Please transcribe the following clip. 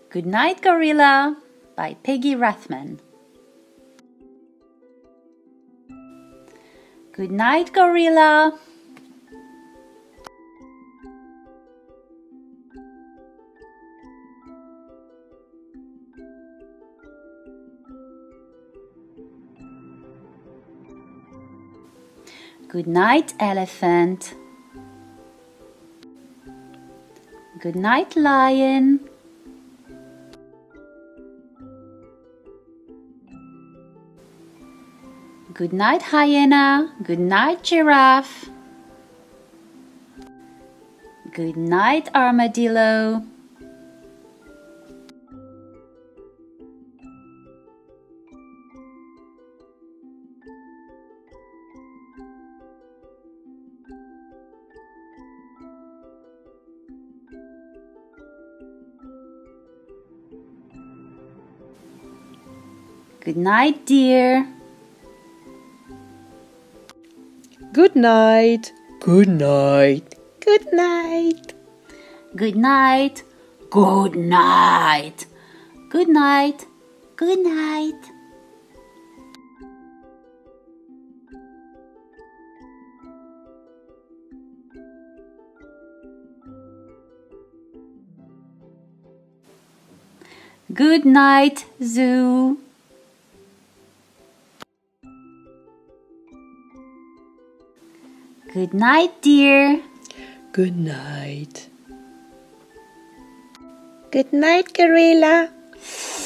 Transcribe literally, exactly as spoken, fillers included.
Good Night Gorilla by Peggy Rathmann. Good night, Gorilla. Good night, Elephant. Good night, Lion. Good night, Hyena. Good night, Giraffe. Good night, Armadillo. Good night, deer. Good night. Good night. Good night. Good night. Good night. Good night. Good night. Good night, Zoo. Good night, dear. Good night. Good night, gorilla.